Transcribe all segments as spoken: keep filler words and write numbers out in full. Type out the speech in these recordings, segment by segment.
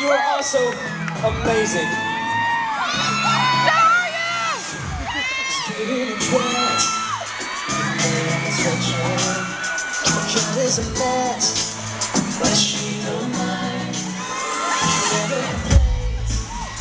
You are also amazing. Is a mess, but she don't mind. She never complains.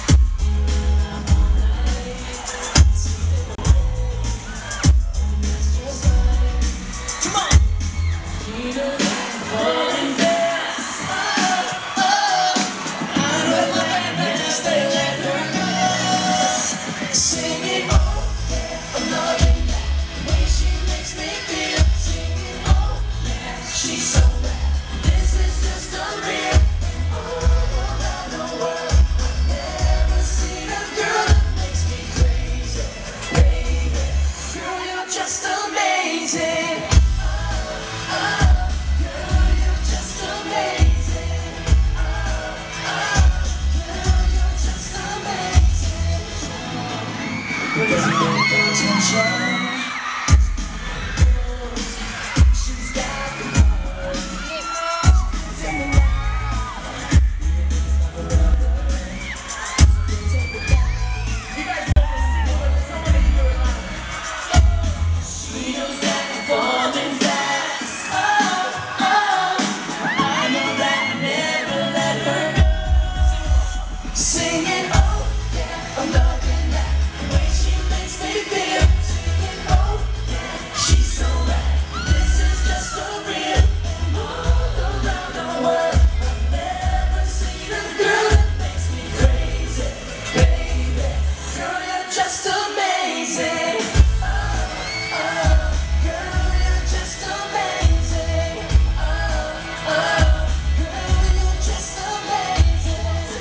It's just like, come on. She doesn't fall in bed. Oh, oh, I know that best they let her go. Singing, oh yeah, I'm loving that way she makes me feel. Singing, oh yeah, she's so bad. This is just unreal. All around the world, I've never seen a girl that makes me crazy, baby. Girl, you're just amazing. Oh, oh, girl, you're just amazing. Oh, oh, girl, you're just amazing. But it's no attention. She's got the power. Singing, oh yeah, I'm loving that the way she makes me feel. Singing, oh yeah, she's so bad. This is just so real. All around the world, I've never seen a girl that makes me crazy, baby. Girl, you're just amazing. Oh, oh, girl, you're just amazing. Oh, oh, girl, you're just amazing.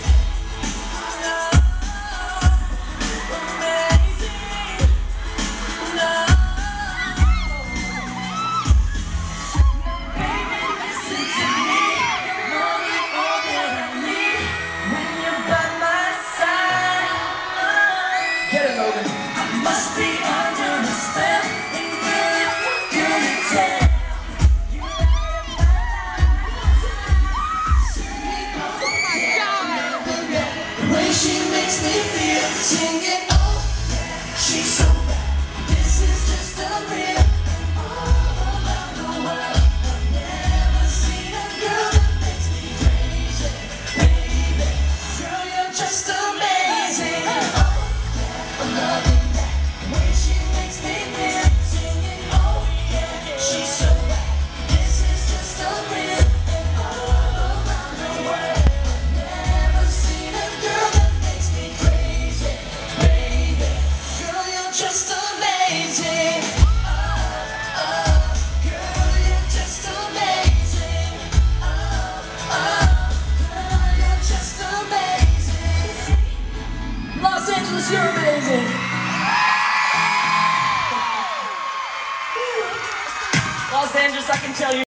Must be under a spell, and girl, it's good to tell. You light up my life. The way she makes me feel, singing, oh yeah, she's so bad. This is just unreal. All around the world, I've never seen a girl that makes me crazy, baby. Girl, you're just amazing. Oh yeah, I'm loving. She makes me feel, singing, oh yeah, she's so bad. This is just unreal. And all around the world, I've never seen a girl that makes me crazy, baby. Girl, you're just amazing. Oh, oh, girl, you're just amazing. Oh, oh, girl, you're just amazing. Los Angeles, you're amazing. Los Angeles, I can tell you.